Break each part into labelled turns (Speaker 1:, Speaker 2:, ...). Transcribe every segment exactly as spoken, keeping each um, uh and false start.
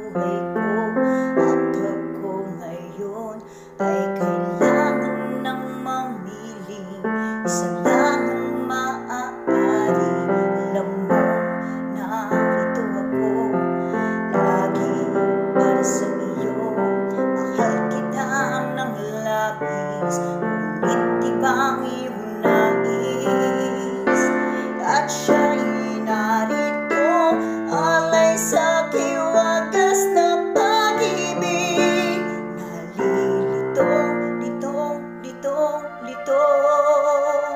Speaker 1: buhay ko. At ako ngayon ay kailangan ng mamili. Isa lang ang maaari. Alam mo, narito ako lagi para sa iyo. Mahal kita ng labis, ngunit di ba ang iyong nais? At siya'y narito, alay sa kiwagas na pag-ibig. Nalilitong, litong, litong, litong.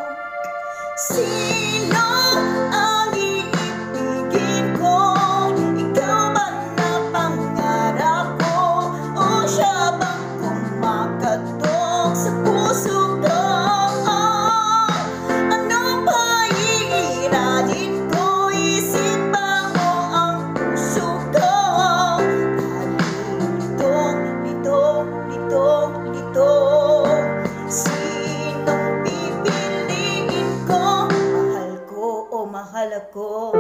Speaker 1: Sino ang iibigin ko? Ikaw ba na pangarap ko? O siya bang kumakatok sa puso ko? Anong pahihiradin ko? Isip ba mo ang puso ko? Nalilitong, litong, litong, litong. Sinong pipiliin ko? Mahal ko o mahal ako?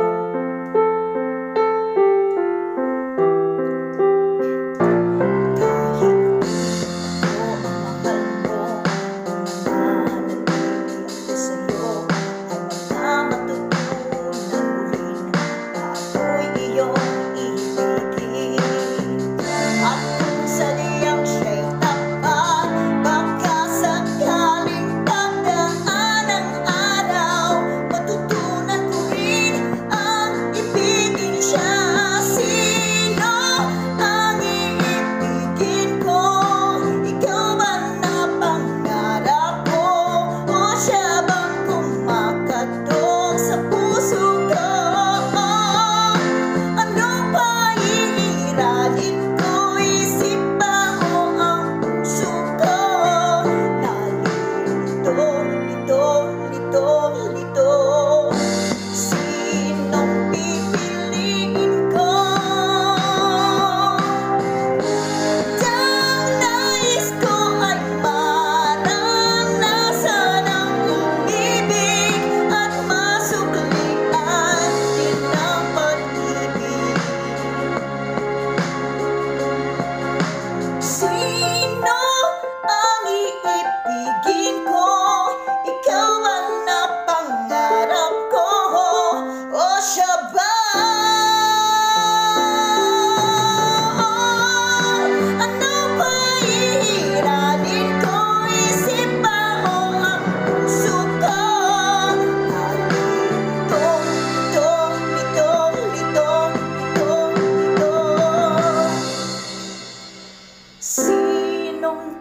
Speaker 1: Sinong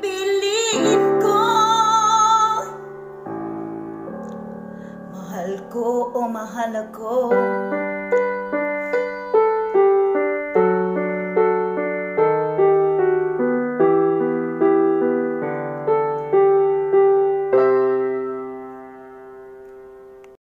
Speaker 1: pipiliin ko? Mahal ko o mahal ako?